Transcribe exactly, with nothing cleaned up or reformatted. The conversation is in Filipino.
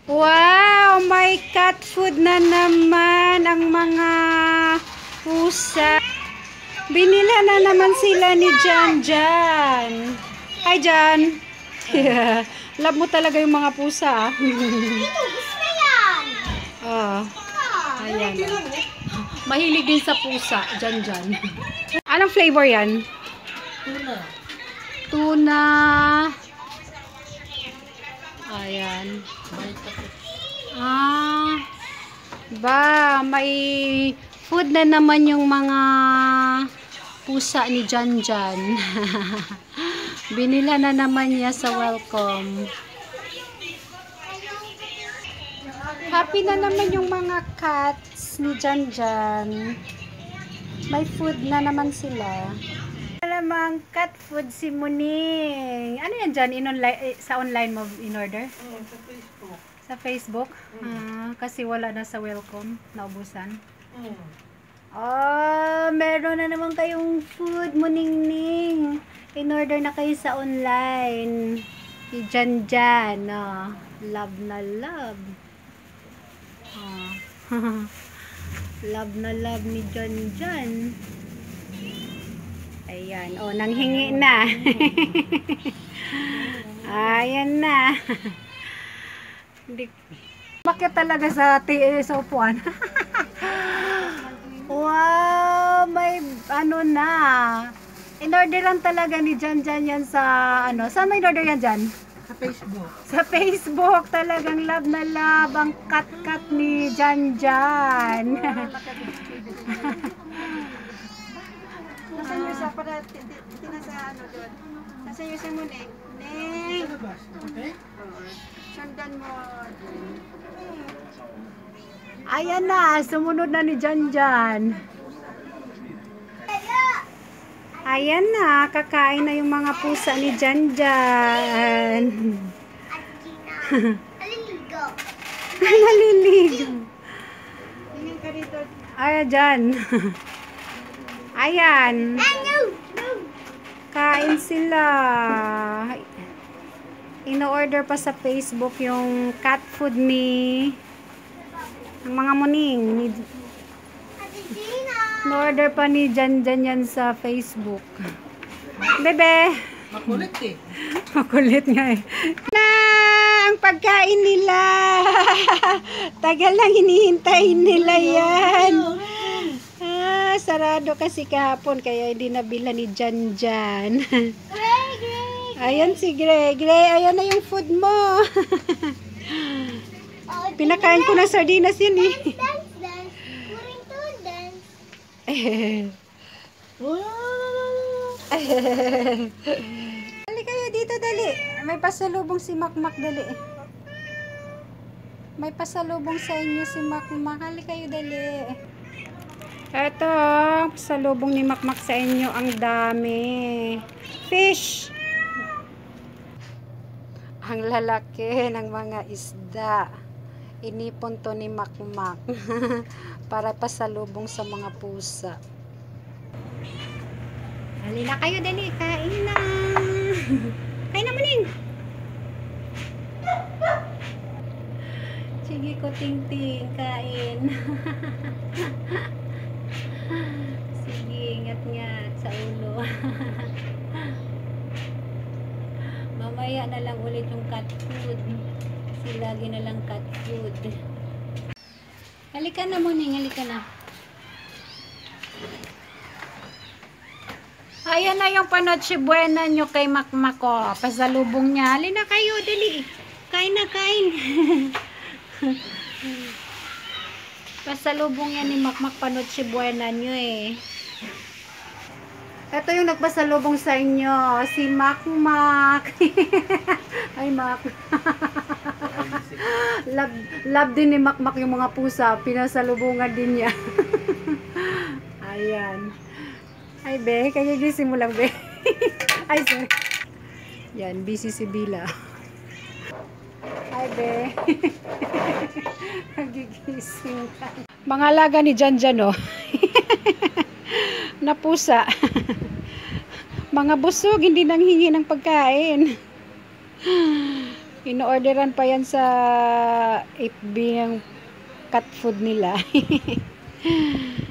Wow! May cat food na naman ang mga pusa. Binila na naman sila ni Jan Jan. Hi Jan! Yeah. Love mo talaga yung mga pusa. Ito, gusto yan. Oh. Ayan. Mahilig din sa pusa. Jan Jan. Anong flavor yan? Tuna. Tuna. Ayan. Ah. Ba, may food na naman yung mga pusa ni Jan Jan. Binila na naman niya sa welcome. Happy na naman yung mga cats ni Jan Jan. May food na naman sila. Alamang cat food si Muning. Ano yan dyan? In online, sa online mo in order? Oh, sa Facebook. Sa Facebook? Mm. Ah, kasi wala na sa welcome. Naubusan. Mm. Oh, meron na naman kayong food, Muning-ning. In order na kayo sa online. Si Jan Jan. Oh, love na love. Oh. Love na love ni Jan Jan. Ayan. Oh, nanghingi na. Ayan na. Bakit talaga sa, sa upuan? Wow! May ano na. In-order lang talaga ni Jan Jan yan sa ano. Saan may in-order yan Jan? Sa Facebook. Sa Facebook. Talagang love na love ang kat-kat ni Jan Jan. Nasaan yung sa para tinasa ano doon? Nasaan yung sa muna eh? Neng! Okay? Sundan mo. Ayan na. Sumunod na ni Jan Jan. Ayan na. Kakain na yung mga pusa ni Jan Jan. Aliligo. Naliligo. Tingin ka dito. Ayan Jan. Ayan. Ano? Kain sila. Ino-order pa sa Facebook yung cat food ni ang mga muning. Ni, Ate Gina. ino-order pa ni Jan Jan yan sa Facebook. Bebe. Makulit eh. Makulit nga eh. Na ang pagkain nila. Tagal lang hinihintay nila yan. Ah, sarado kasi kahapon kaya hindi nabila ni Jan Jan. Gray, gray. Ayan si Gray. Gray, ayan na yung food mo. Oh, Pinakain ko ng sardinas yun eh. dance, dance. Kuring to dance. Dali kayo dito, dali. May pasalubong si Makmak, dali. May pasalubong sa inyo si Makmak. Dali kayo, dali. Eto, pasalubong ni Makmak sa inyo. Ang dami. Fish! Ang lalaki ng mga isda. Inipon to ni Makmak. Para pasalubong sa mga pusa. Dali na kayo, dali. Kain na. Kain na, Muning. Sige ko, ting-ting. Kain. Sige, ingat-ngat sa ulo. Mamaya na lang ulit yung cat food. Kasi lagi na lang cat food. Halika na, Muning. Halika na. Ayan na yung panoche buena nyo kay Makmak ko. Pasalubong niya. Halina kayo, dali. Kain na, kain. Pasalubong yan ni Makmak panoche buena nyo eh. Ito yung nagpasalubong sa inyo. Si Makmak. Ay, Mak. love, love din ni Makmak yung mga pusa. Pinasalubungan din niya. Ayan. Ay, be. Kaya gising mo lang, be. Ay, sorry. Yan, busy si Bila. Ay, be. Nagigising ka. Mga alaga ni Jan Jan, oh. Na pusa. Mga busog, hindi nanghingi ng pagkain. Ino-orderan pa yan sa F B ng cat food nila.